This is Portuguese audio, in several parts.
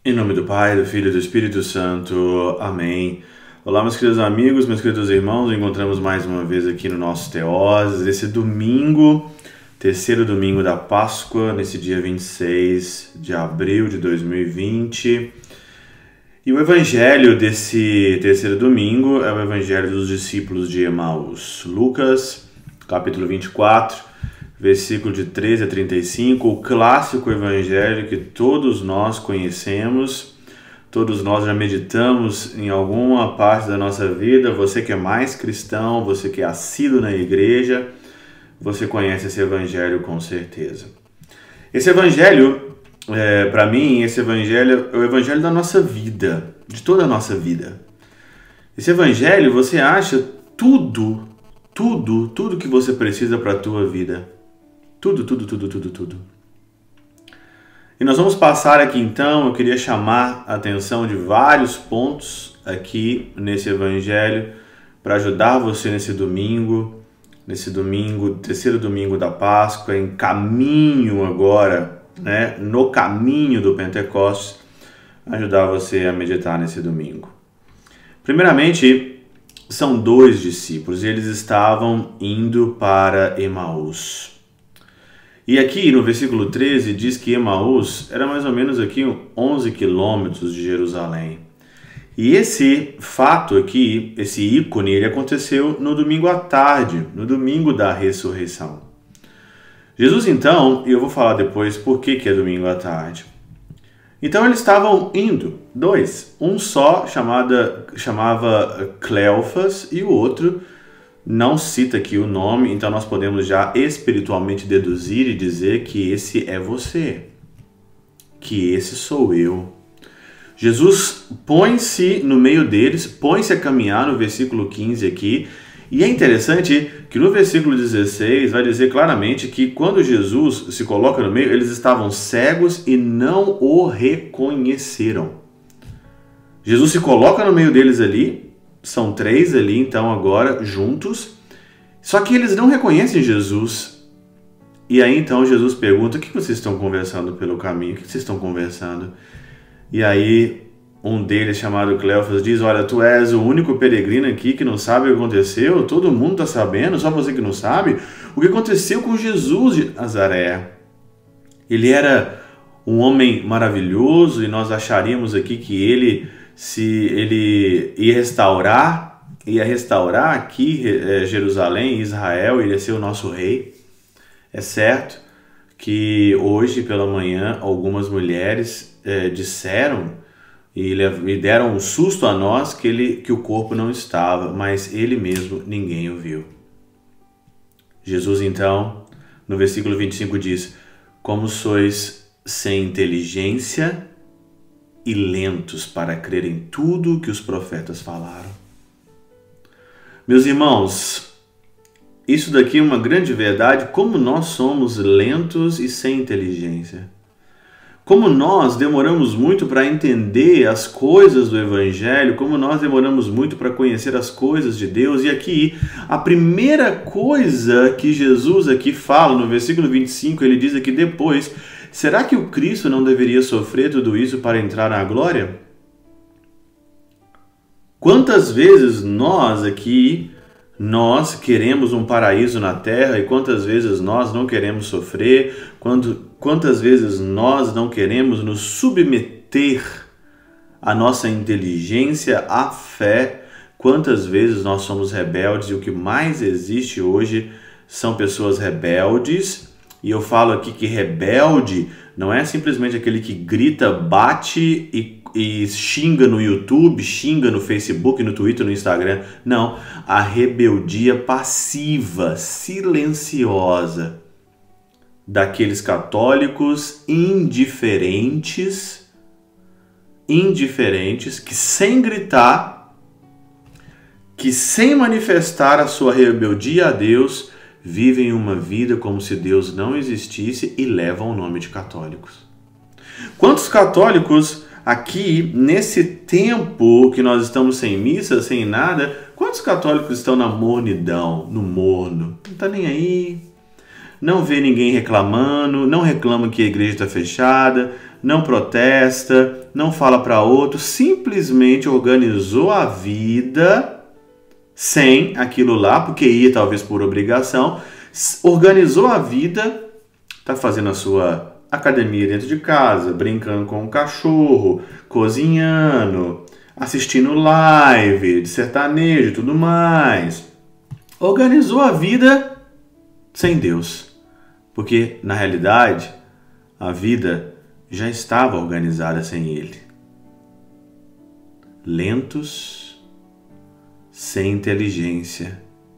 Em nome do Pai, do Filho e do Espírito Santo. Amém. Olá, meus queridos amigos, meus queridos irmãos. Nos encontramos mais uma vez aqui no nosso Teoses, esse domingo, terceiro domingo da Páscoa, nesse dia 26 de abril de 2020. E o evangelho desse terceiro domingo é o evangelho dos discípulos de Emaús. Lucas, capítulo 24, versículo de 13 a 35, o clássico evangelho que todos nós conhecemos, todos nós já meditamos em alguma parte da nossa vida. Você que é mais cristão, você que é assíduo na igreja, você conhece esse evangelho com certeza. Esse evangelho, para mim, esse evangelho é o evangelho da nossa vida, de toda a nossa vida. Esse evangelho, você acha tudo que você precisa para a tua vida. Tudo. E nós vamos passar aqui então, eu queria chamar a atenção de vários pontos aqui nesse evangelho para ajudar você nesse domingo, terceiro domingo da Páscoa, em caminho agora, no caminho do Pentecostes, ajudar você a meditar nesse domingo. Primeiramente, são dois discípulos e eles estavam indo para Emaús. E aqui no versículo 13 diz que Emaús era mais ou menos aqui 11 quilômetros de Jerusalém. E esse fato aqui, esse ícone, ele aconteceu no domingo à tarde, no domingo da ressurreição. Jesus então, e eu vou falar depois por que é domingo à tarde. Então eles estavam indo, dois. Um só chamava Cleofas e o outro não cita aqui o nome, então nós podemos já espiritualmente deduzir e dizer que esse é você, que esse sou eu. Jesus põe-se no meio deles, põe-se a caminhar no versículo 15 aqui, e é interessante que no versículo 16 vai dizer claramente que quando Jesus se coloca no meio, eles estavam cegos e não o reconheceram. Jesus se coloca no meio deles ali, são três ali, então, agora, juntos. Só que eles não reconhecem Jesus. E aí, então, Jesus pergunta, o que vocês estão conversando pelo caminho? O que vocês estão conversando? E aí, um deles, chamado Cleofas, diz, olha, tu és o único peregrino aqui que não sabe o que aconteceu. Todo mundo está sabendo, só você que não sabe. O que aconteceu com Jesus de Nazaré? Ele era um homem maravilhoso e nós acharíamos aqui que ele ia restaurar aqui Jerusalém, Israel, ele ia ser o nosso rei. É certo que hoje pela manhã algumas mulheres disseram e deram um susto a nós que o corpo não estava, mas ele mesmo ninguém o viu. Jesus então, no versículo 25 diz, como sois sem inteligência e lentos para crer em tudo que os profetas falaram. Meus irmãos, isso daqui é uma grande verdade, como nós somos lentos e sem inteligência. Como nós demoramos muito para entender as coisas do Evangelho, como nós demoramos muito para conhecer as coisas de Deus. E aqui, a primeira coisa que Jesus aqui fala, no versículo 25, ele diz aqui depois, será que o Cristo não deveria sofrer tudo isso para entrar na glória? Quantas vezes nós queremos um paraíso na terra e quantas vezes nós não queremos sofrer, quantas vezes nós não queremos nos submeter à nossa inteligência, à fé, quantas vezes nós somos rebeldes e o que mais existe hoje são pessoas rebeldes. E eu falo aqui que rebelde não é simplesmente aquele que grita, bate e xinga no YouTube, xinga no Facebook, no Twitter, no Instagram. Não, a rebeldia passiva, silenciosa daqueles católicos indiferentes, que sem gritar, que sem manifestar a sua rebeldia a Deus, vivem uma vida como se Deus não existisse e levam o nome de católicos. Quantos católicos aqui, nesse tempo que nós estamos sem missa, sem nada, quantos católicos estão na mornidão, no morno? Não está nem aí, não vê ninguém reclamando, não reclama que a igreja está fechada, não protesta, não fala para outro, simplesmente organizou a vida sem aquilo lá, porque ia talvez por obrigação, organizou a vida, está fazendo a sua academia dentro de casa, brincando com o cachorro, cozinhando, assistindo live de sertanejo e tudo mais. Organizou a vida sem Deus, porque na realidade a vida já estava organizada sem Ele. Lentos, sem inteligência.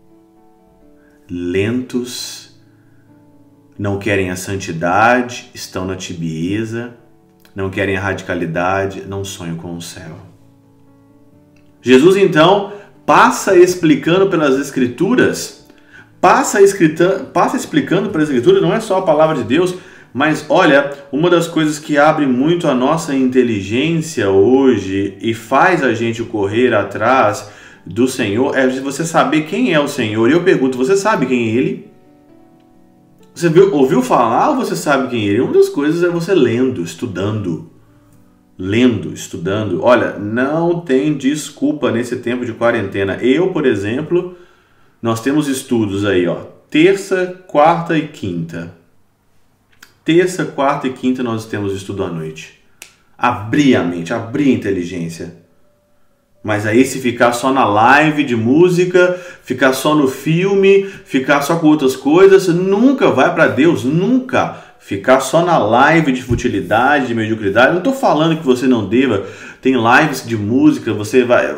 Lentos, não querem a santidade, estão na tibieza, não querem a radicalidade, não sonham com o céu. Jesus então passa explicando pelas Escrituras, passa explicando pelas Escrituras, não é só a palavra de Deus, mas olha, uma das coisas que abre muito a nossa inteligência hoje e faz a gente correr atrás do Senhor é você saber quem é o Senhor. E eu pergunto, você sabe quem é Ele? Você ouviu falar ou você sabe quem é Ele? Uma das coisas é você lendo, estudando. Lendo, estudando. Olha, não tem desculpa nesse tempo de quarentena. Eu, por exemplo, nós temos estudos aí, ó, terça, quarta e quinta. Terça, quarta e quinta nós temos estudo à noite. Abrir a mente, abrir a inteligência. Mas aí se ficar só na live de música, ficar só no filme, ficar só com outras coisas, nunca vai para Deus, nunca. Ficar só na live de futilidade, de mediocridade. Não estou falando que você não deva. Tem lives de música, você vai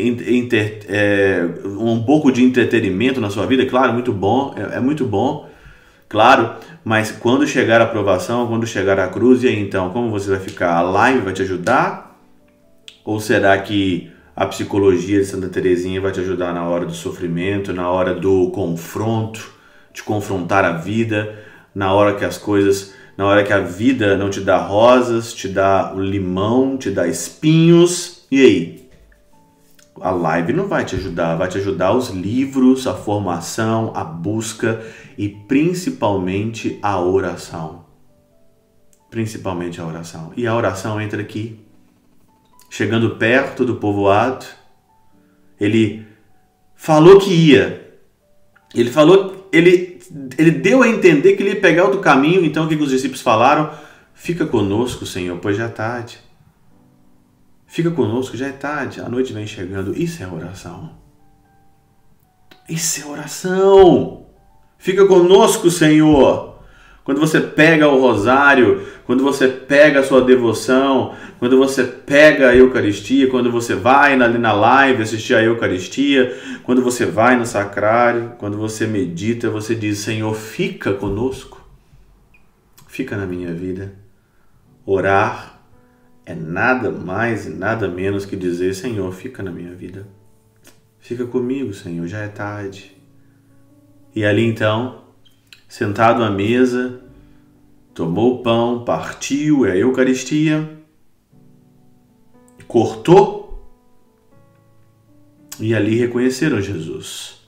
um pouco de entretenimento na sua vida, claro, muito bom, é muito bom, claro. Mas quando chegar a aprovação, quando chegar a cruz, e aí então, como você vai ficar? A live vai te ajudar? Ou será que a psicologia de Santa Teresinha vai te ajudar na hora do sofrimento, na hora do confronto, de confrontar a vida, na hora que a vida não te dá rosas, te dá o limão, te dá espinhos, e aí? A live não vai te ajudar os livros, a formação, a busca e principalmente a oração. Principalmente a oração. E a oração entra aqui. Chegando perto do povoado, ele falou que ia. Ele deu a entender que ele ia pegar outro caminho. Então o que os discípulos falaram? Fica conosco, Senhor, pois já é tarde. Fica conosco, já é tarde. A noite vem chegando. Isso é oração. Isso é oração. Fica conosco, Senhor. Quando você pega o rosário, quando você pega a sua devoção, quando você pega a Eucaristia, quando você vai ali na live assistir a Eucaristia, quando você vai no sacrário, quando você medita, você diz, Senhor, fica conosco, fica na minha vida. Orar é nada mais e nada menos que dizer, Senhor, fica na minha vida. Fica comigo, Senhor, já é tarde. E ali então, sentado à mesa, tomou o pão, partiu a Eucaristia, cortou e ali reconheceram Jesus.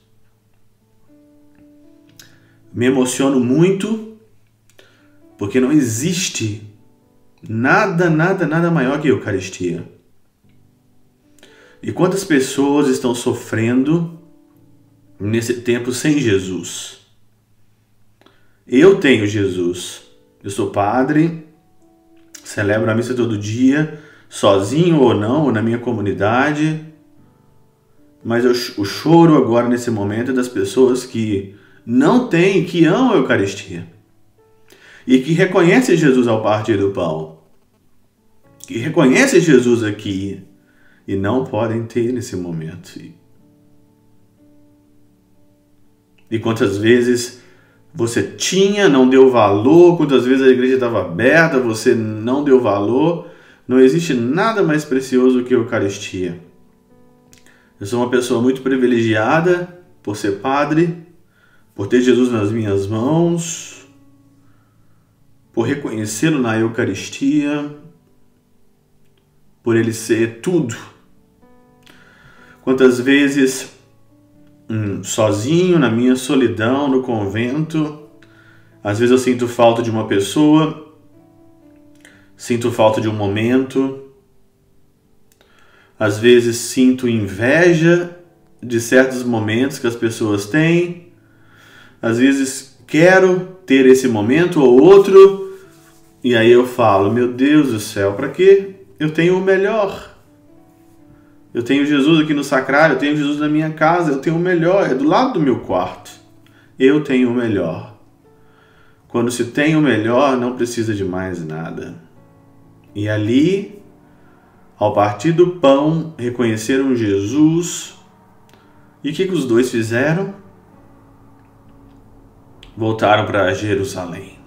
Me emociono muito porque não existe nada maior que a Eucaristia. E quantas pessoas estão sofrendo nesse tempo sem Jesus? Eu tenho Jesus. Eu sou padre, celebro a missa todo dia, sozinho ou não, ou na minha comunidade. Mas o choro agora nesse momento é das pessoas que não têm, que amam a Eucaristia. E que reconhecem Jesus ao partir do pão. Que reconhecem Jesus aqui e não podem ter nesse momento. E quantas vezes você tinha, não deu valor, quantas vezes a igreja estava aberta, você não deu valor. Não existe nada mais precioso que a Eucaristia. Eu sou uma pessoa muito privilegiada por ser padre, por ter Jesus nas minhas mãos, por reconhecê-lo na Eucaristia, por ele ser tudo. Quantas vezes, sozinho, na minha solidão, no convento, às vezes eu sinto falta de uma pessoa, sinto falta de um momento, às vezes sinto inveja de certos momentos que as pessoas têm, às vezes quero ter esse momento ou outro, e aí eu falo, meu Deus do céu, para quê? Eu tenho o melhor. Eu tenho Jesus aqui no sacrário, eu tenho Jesus na minha casa, eu tenho o melhor, é do lado do meu quarto. Eu tenho o melhor. Quando se tem o melhor, não precisa de mais nada. E ali, ao partir do pão, reconheceram Jesus. E o que os dois fizeram? Voltaram para Jerusalém.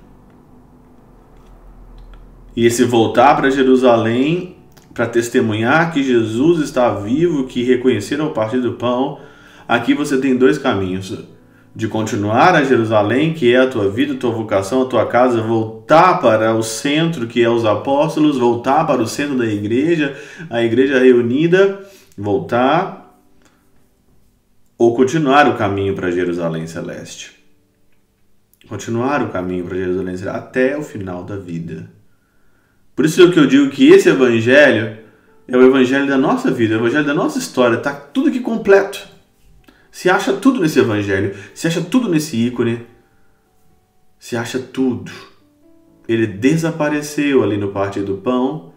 E esse voltar para Jerusalém, para testemunhar que Jesus está vivo, que reconheceram ao partir do pão, aqui você tem dois caminhos. De continuar a Jerusalém, que é a tua vida, a tua vocação, a tua casa, voltar para o centro, que é os apóstolos, voltar para o centro da igreja, a igreja reunida, voltar, ou continuar o caminho para Jerusalém Celeste. Continuar o caminho para Jerusalém Celeste até o final da vida. Por isso é que eu digo que esse evangelho é o evangelho da nossa vida, é o evangelho da nossa história, está tudo aqui completo. Se acha tudo nesse evangelho, se acha tudo nesse ícone, se acha tudo. Ele desapareceu ali no partir do pão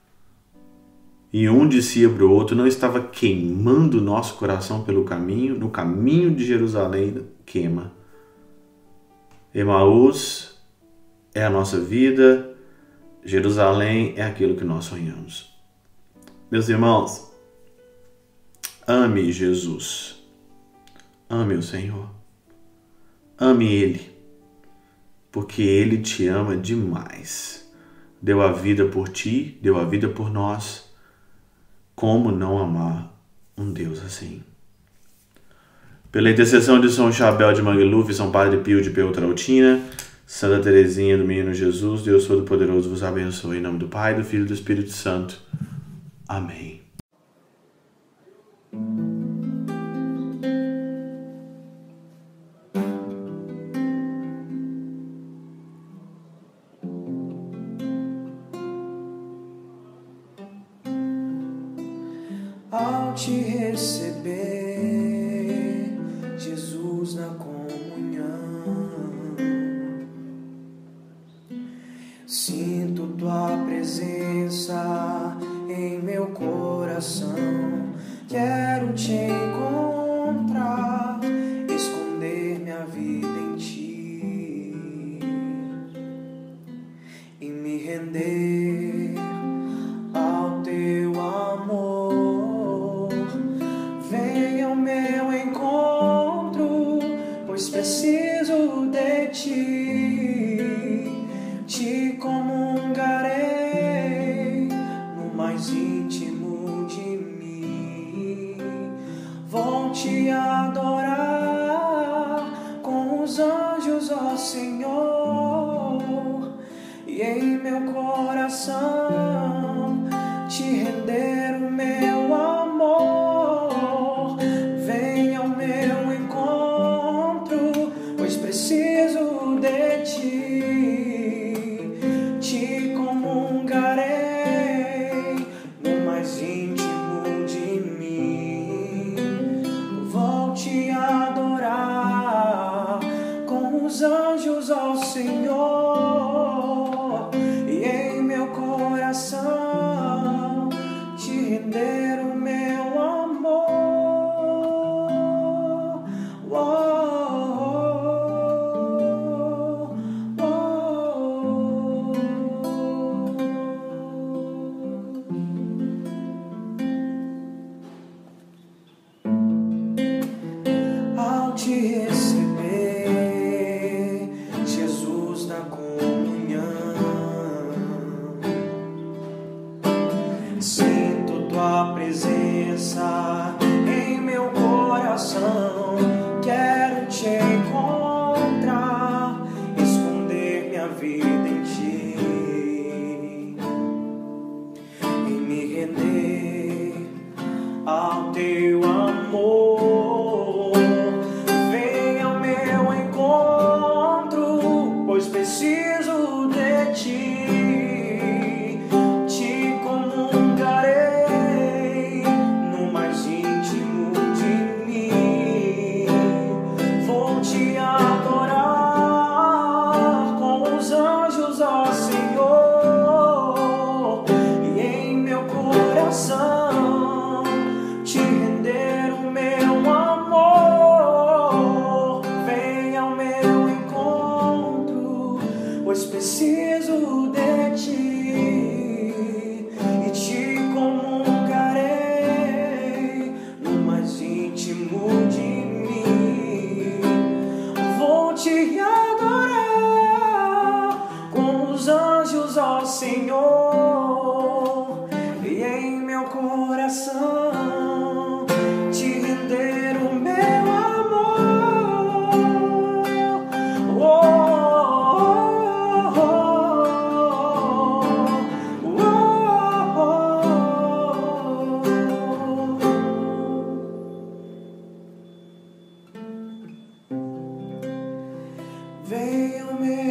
e um dizia para o outro, não estava queimando o nosso coração pelo caminho, no caminho de Jerusalém queima. Emaús é a nossa vida, Jerusalém é aquilo que nós sonhamos. Meus irmãos, ame Jesus. Ame o Senhor. Ame Ele. Porque Ele te ama demais. Deu a vida por ti, deu a vida por nós. Como não amar um Deus assim? Pela intercessão de São Chabel de Mangluf, São Padre Pio de Peltrautina, Santa Teresinha do Menino Jesus, Deus Todo-Poderoso vos abençoe. Em nome do Pai, do Filho e do Espírito Santo. Amém. Ao te receber, Jesus, na comunhão, sinto tua presença em meu coração. Quero te encontrar, esconder minha vida em ti e me render ao teu amor. Venha ao meu encontro, pois preciso de ti. Te comungarei no mais íntimo de mim. Vou te adorar com os anjos, ó Senhor, e em meu coração te render o meu amor. Venha ao meu encontro, pois preciso de ti. Te comungarei no mais íntimo de mim. Vou te adorar com os anjos, ó Senhor, e em meu coração te render o meu amor. Ao te receber, Jesus, na comunhão, sinto tua presença em meu coração. Quero te encontrar, esconder minha vida em ti e me render ao teu amor. Venha ao meu encontro, pois preciso de ti. coração, te render o meu amor. Oh, oh, oh, oh, oh. Venha o meu